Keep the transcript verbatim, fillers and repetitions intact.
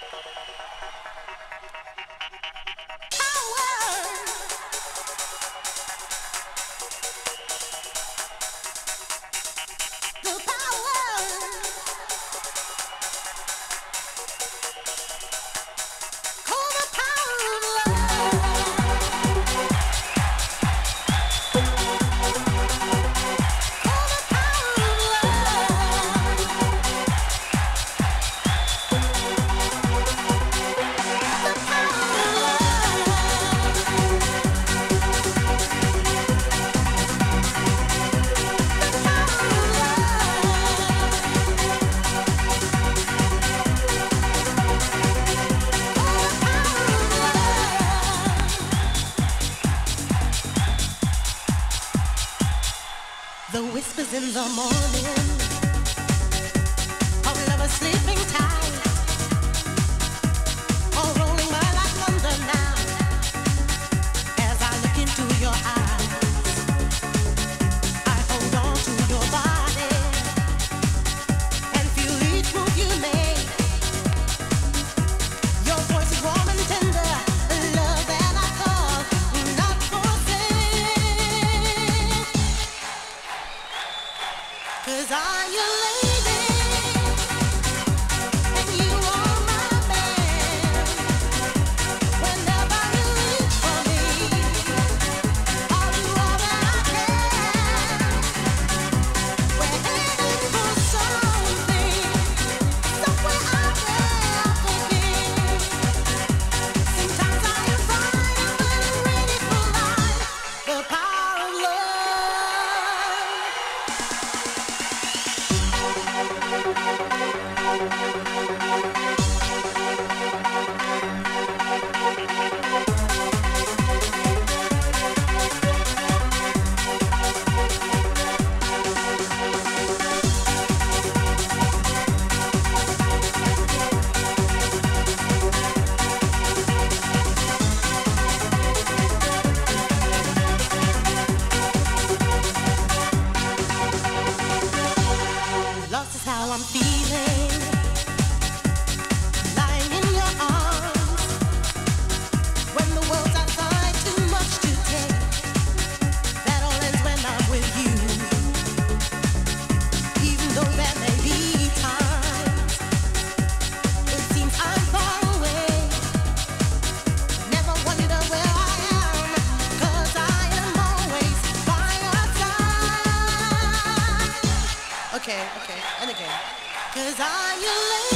The whispers in the morning of lovers sleeping tight, all rolling by like thunder now. As I look into your eyes, I hold on to your body and feel each move you make. Your voice is warm and tender, love that I call not for sale. 'Cause I'm your lady, and you are my man. Whenever you reach for me, I'll do all that I can. We're heading for something, somewhere out there to be. Sometimes I am frightened, but I'm ready for life. The power of love. Lost is how I'm feeling, lying in your arms. When the world's outside, too much to take. That all ends when I'm with you. Even though there may be times it seems I'm far away, never wonder where I am, 'cause I am always by your side. Okay, okay, and again. 'Cause I'm your lady.